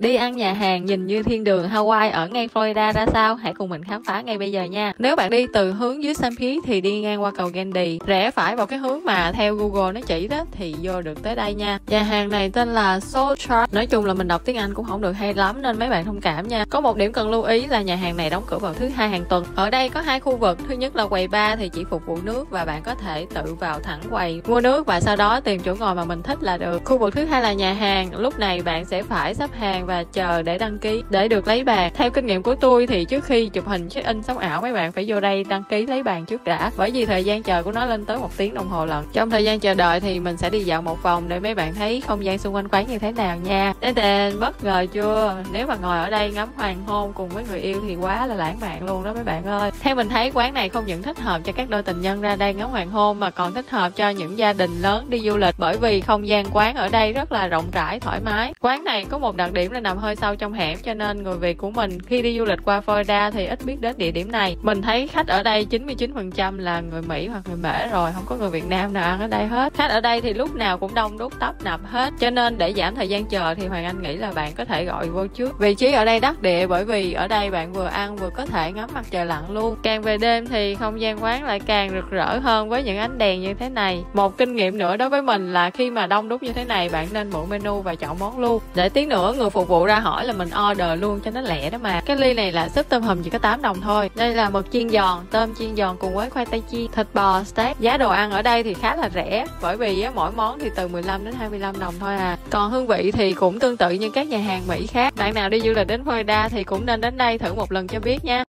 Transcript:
Đi ăn nhà hàng nhìn như thiên đường Hawaii ở ngay Florida ra sao? Hãy cùng mình khám phá ngay bây giờ nha. Nếu bạn đi từ hướng dưới St. Pete thì đi ngang qua cầu Gandy, rẽ phải vào cái hướng mà theo Google nó chỉ đó thì vô được tới đây nha. Nhà hàng này tên là Soul Chart. Nói chung là mình đọc tiếng Anh cũng không được hay lắm nên mấy bạn thông cảm nha. Có một điểm cần lưu ý là nhà hàng này đóng cửa vào thứ Hai hàng tuần. Ở đây có hai khu vực. Thứ nhất là quầy bar thì chỉ phục vụ nước và bạn có thể tự vào thẳng quầy mua nước và sau đó tìm chỗ ngồi mà mình thích là được. Khu vực thứ hai là nhà hàng. Lúc này bạn sẽ phải xếp hàng và chờ để đăng ký để được lấy bàn. Theo kinh nghiệm của tôi thì trước khi chụp hình check in sống ảo, mấy bạn phải vô đây đăng ký lấy bàn trước đã, bởi vì thời gian chờ của nó lên tới 1 tiếng đồng hồ lận. Trong thời gian chờ đợi thì mình sẽ đi dạo một vòng để mấy bạn thấy không gian xung quanh quán như thế nào nha. Đến bất ngờ chưa? Nếu mà ngồi ở đây ngắm hoàng hôn cùng với người yêu thì quá là lãng mạn luôn đó mấy bạn ơi. Theo mình thấy quán này không những thích hợp cho các đôi tình nhân ra đây ngắm hoàng hôn mà còn thích hợp cho những gia đình lớn đi du lịch, bởi vì không gian quán ở đây rất là rộng rãi thoải mái. Quán này có một đặc điểm là nằm hơi sâu trong hẻm, cho nên người Việt của mình khi đi du lịch qua Florida thì ít biết đến địa điểm này. Mình thấy khách ở đây 99% là người Mỹ hoặc người Mễ rồi, không có người Việt Nam nào ăn ở đây hết. Khách ở đây thì lúc nào cũng đông đúc tấp nập hết, cho nên để giảm thời gian chờ thì Hoàng Anh nghĩ là bạn có thể gọi vô trước. Vị trí ở đây đắc địa bởi vì ở đây bạn vừa ăn vừa có thể ngắm mặt trời lặn luôn. Càng về đêm thì không gian quán lại càng rực rỡ hơn với những ánh đèn như thế này. Một kinh nghiệm nữa đối với mình là khi mà đông đúc như thế này bạn nên mượn menu và chọn món luôn, để tí nữa người phục vụ ra hỏi là mình order luôn cho nó lẹ đó mà. Cái ly này là súp tôm hùm chỉ có 8 đồng thôi. Đây là mực chiên giòn, tôm chiên giòn cùng với khoai tây chiên, thịt bò, steak. Giá đồ ăn ở đây thì khá là rẻ, bởi vì mỗi món thì từ 15 đến 25 đồng thôi à. Còn hương vị thì cũng tương tự như các nhà hàng Mỹ khác. Bạn nào đi du lịch đến Florida thì cũng nên đến đây thử một lần cho biết nha.